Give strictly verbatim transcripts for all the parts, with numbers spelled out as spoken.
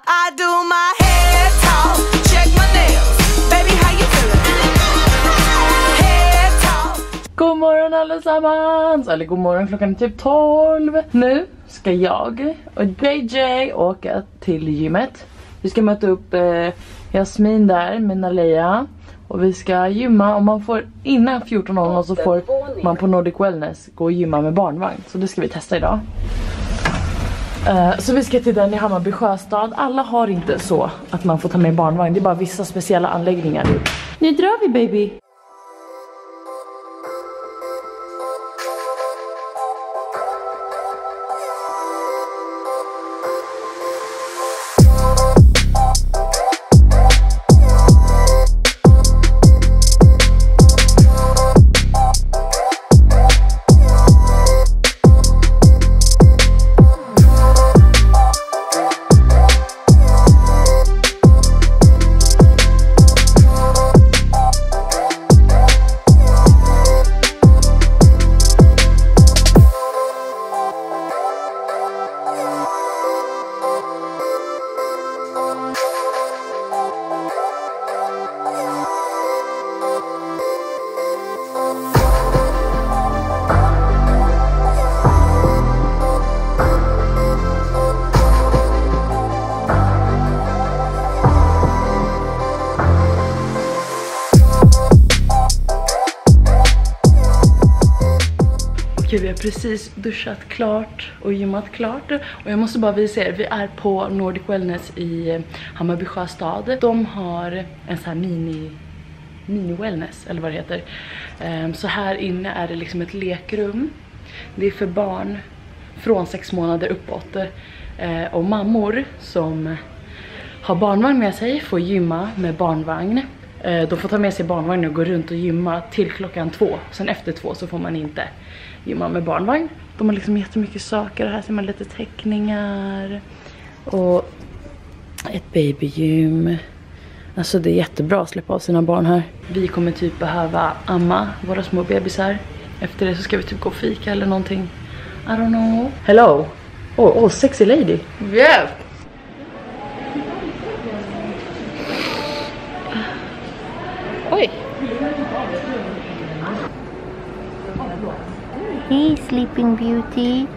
I do my head talk, check my nails. Baby, how you feeling? Head talk. God morgon allesammans. Eller god morgon, klockan är typ tolv. Nu ska jag och J J åka till gymmet. Vi ska möta upp eh, Jasmin där med Naleia. Och vi ska gymma, om man får innan fjorton noll noll så får man på Nordic Wellness gå och gymma med barnvagn. Så det ska vi testa idag. Uh, så vi ska till den i Hammarby Sjöstad. Alla har inte så att man får ta med barnvagn. Det är bara vissa speciella anläggningar. Nu drar vi, baby. Okej, vi har precis duschat klart och gymmat klart. Och jag måste bara visa er, vi är på Nordic Wellness i Hammarby Sjöstad. De har en sån här mini, mini wellness, eller vad det heter. Så här inne är det liksom ett lekrum. Det är för barn från sex månader uppåt. Och mammor som har barnvagn med sig får gymma med barnvagn. De får ta med sig barnvagn och gå runt och gymma till klockan två. Sen efter två så får man inte gymma med barnvagn. De har liksom jättemycket saker. Här ser man lite teckningar. Och ett babygym. Alltså det är jättebra att släppa av sina barn här. Vi kommer typ behöva amma våra små bebisar. Efter det så ska vi typ gå och fika eller någonting. I don't know. Hello. Oh, oh sexy lady. Yeah. Oj. Hey, Sleeping Beauty.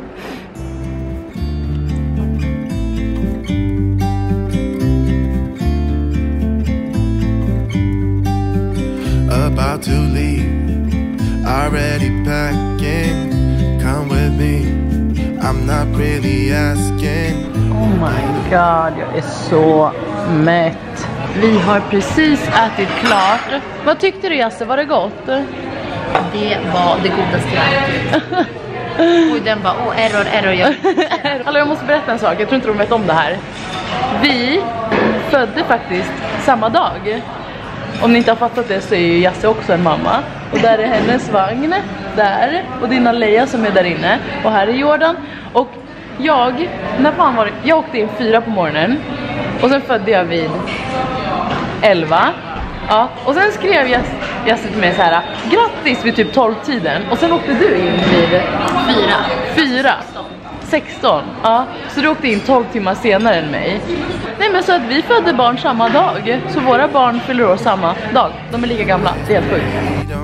About to leave, already packing. Come with me, I'm not really asking. Oh my god, jag är så mätt. Vi har precis ätit klart. Vad tyckte du, Jasse? Var det gott? Det var det godaste jag ätit. Och den bara, åh, error, error. Jag... Alltså, jag måste berätta en sak, jag tror inte de vet om det här. Vi födde faktiskt samma dag. Om ni inte har fattat det så är ju Jasse också en mamma. Och där är hennes vagn, där. Och det är Naleia som är där inne. Och här är Jordan. Och jag, när fan var det? Jag åkte in fyra på morgonen. Och sen födde jag vid elva. Ja, och sen skrev jag Jasse till mig så här: grattis vid typ tolv tiden. Och sen åkte du in vid Fyra. Fyra. sexton. Ja, så du åkte in tolv timmar senare än mig. Nej, men så att vi födde barn samma dag. Så våra barn fyller år samma dag. De är lika gamla. Det är helt sjukt.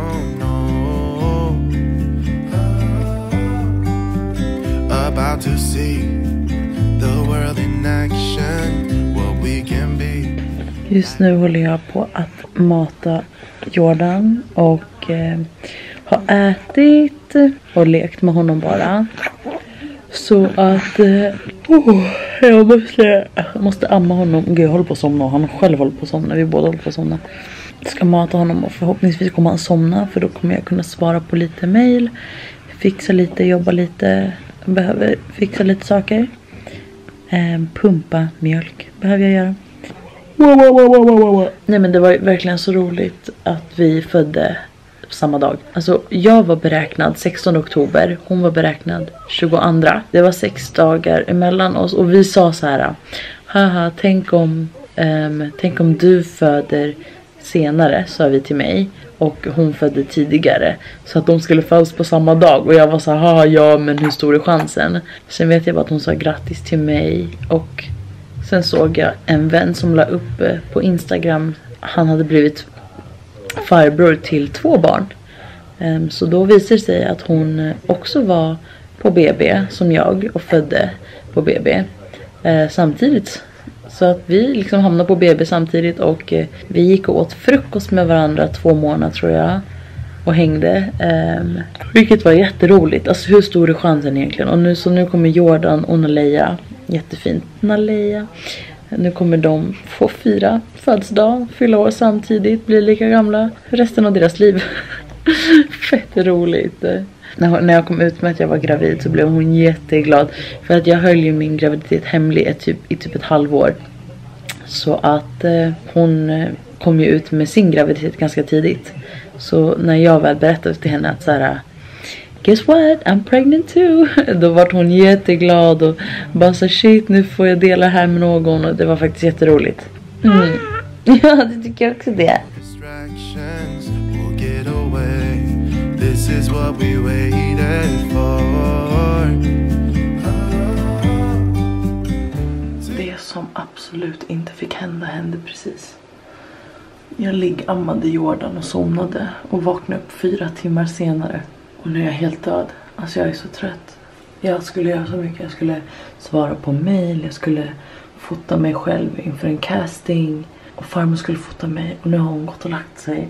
About to see the world in action, what we can be. Just nu håller jag på att mata Jordan och eh, har ätit och lekt med honom bara. Så att eh, oh, jag måste, jag måste amma honom. Gud, jag håller på att somna och han själv håller på att somna. Vi båda håller på att somna. Jag ska mata honom och förhoppningsvis kommer han somna, för då kommer jag kunna svara på lite mail, fixa lite, jobba lite. Jag behöver fixa lite saker. Eh, pumpa mjölk behöver jag göra. Wow, wow, wow, wow, wow. Nej, men det var verkligen så roligt att vi födde samma dag. Alltså jag var beräknad sextonde oktober, hon var beräknad tjugoandra. Det var sex dagar emellan oss och vi sa så här: haha, tänk om um, tänk om du föder senare, sa vi till mig, och hon födde tidigare, så att de skulle födas på samma dag. Och jag var så här, haha, ja, men hur stor är chansen? Sen vet jag bara att hon sa grattis till mig och Sen såg jag en vän som la upp på Instagram. Han hade blivit farbror till två barn. Så då visar det sig att hon också var på B B som jag och födde på B B samtidigt. Så att vi liksom hamnade på B B samtidigt och vi gick och åt frukost med varandra två månader tror jag. Och hängde. Um, vilket var jätteroligt. Alltså hur stor är chansen egentligen? Och nu, så nu kommer Jordan och Naleja. Jättefint. Naleja. Nu kommer de få fira födelsedag. Fylla år samtidigt. Bli lika gamla resten av deras liv. Fett roligt. När, när jag kom ut med att jag var gravid så blev hon jätteglad. För att jag höll ju min graviditet hemlig i typ, i typ ett halvår. Så att eh, hon eh, kom ju ut med sin graviditet ganska tidigt. Så när jag väl berättade till henne att så här, guess what, I'm pregnant too. Då var hon jätteglad och bara så shit, nu får jag dela här med någon. Och det var faktiskt jätteroligt. Mm. Ja, det tycker jag också det. Distractions will get away. This is what we waited for. Det som absolut inte fick hända hände precis. Jag liggammade Jordan och somnade och vaknade upp fyra timmar senare. Och nu är jag helt död. Alltså jag är så trött. Jag skulle göra så mycket. Jag skulle svara på mail. Jag skulle fota mig själv inför en casting. Och farmor skulle fota mig. Och nu har hon gått och lagt sig.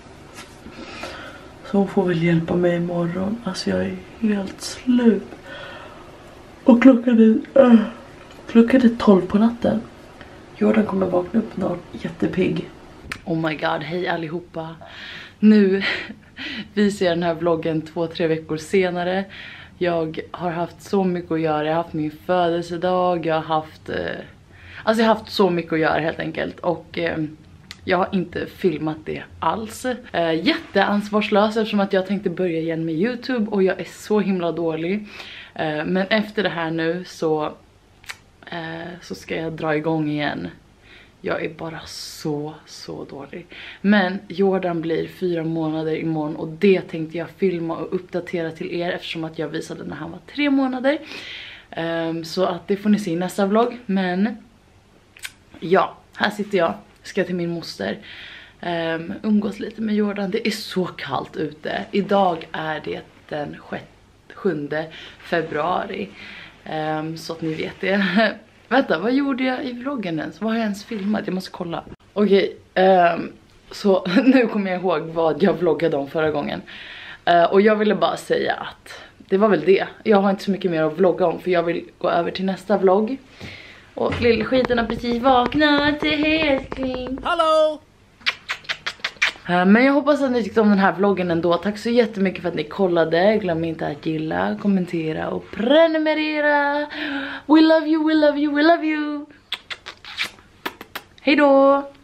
Så hon får väl hjälpa mig imorgon. Alltså jag är helt slut. Och klockan är, äh, klockan är tolv på natten. Jordan kommer vakna upp snart. Jättepigg. Oh my god, hej allihopa. Nu visar jag den här vloggen två, tre veckor senare. Jag har haft så mycket att göra. Jag har haft min födelsedag. Jag har haft... Eh, alltså jag har haft så mycket att göra helt enkelt. Och eh, jag har inte filmat det alls. Eh, jätteansvarslös eftersom att jag tänkte börja igen med YouTube. Och jag är så himla dålig. Eh, men efter det här nu så, eh, så ska jag dra igång igen. Jag är bara så, så dålig. Men Jordan blir fyra månader imorgon. Och det tänkte jag filma och uppdatera till er. Eftersom att jag visade när han var tre månader. Um, så att det får ni se i nästa vlogg. Men ja, här sitter jag. Ska till min moster. Um, umgås lite med Jordan. Det är så kallt ute. Idag är det den sjunde februari. Um, så att ni vet det. Vänta, vad gjorde jag i vloggen ens? Vad har jag ens filmat? Jag måste kolla. Okej, okay, um, så nu kommer jag ihåg vad jag vloggade om förra gången. Uh, och jag ville bara säga att det var väl det. Jag har inte så mycket mer att vlogga om för jag vill gå över till nästa vlogg. Och lillskiten har precis vaknat till älskling. Hallå! Men jag hoppas att ni tyckte om den här vloggen ändå. Tack så jättemycket för att ni kollade. Glöm inte att gilla, kommentera och prenumerera. We love you, we love you, we love you. Hej då!